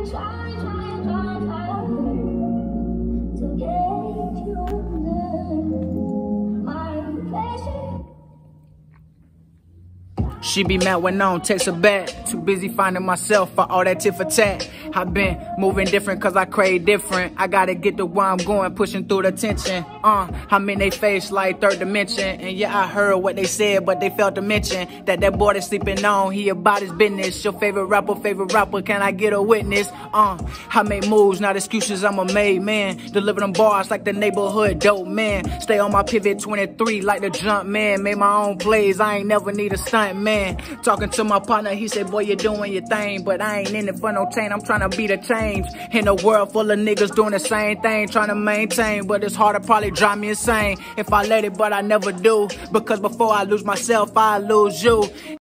to get you under my confession. She be mad when I don't text her back. Too busy finding myself for all that tit for tat. I been moving different cause I crave different. I gotta get to where I'm going, pushing through the tension. I'm in they face like third dimension. And yeah, I heard what they said, but they failed to mention that boy that's sleeping on, he about his business. Your favorite rapper, can I get a witness? I make moves, not excuses, I'm a made man. Deliver them bars like the neighborhood dope man. Stay on my pivot 23 like the jump man. Made my own plays, I ain't never need a stunt man. Talking to my partner, he said, boy, you're doing your thing, but I ain't in it for no chain, I'm trying to be the change. In a world full of niggas doing the same thing, trying to maintain, but it's hard to probably drive me insane if I let it, but I never do, because before I lose myself, I lose you.